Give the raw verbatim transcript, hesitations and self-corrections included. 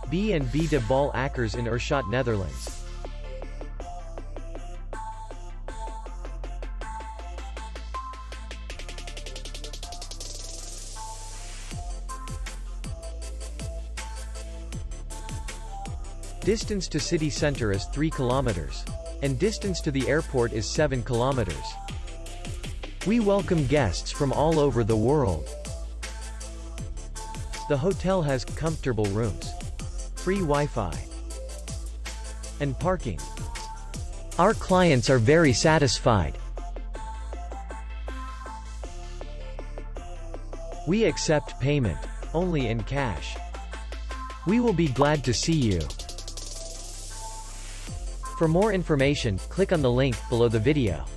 B and B De Bolle Ackers in Oirschot, Netherlands. Distance to city center is three kilometers. And distance to the airport is seven kilometers. We welcome guests from all over the world. The hotel has comfortable rooms, free Wi-Fi, and parking. Our clients are very satisfied. We accept payment only in cash. We will be glad to see you. For more information, click on the link below the video.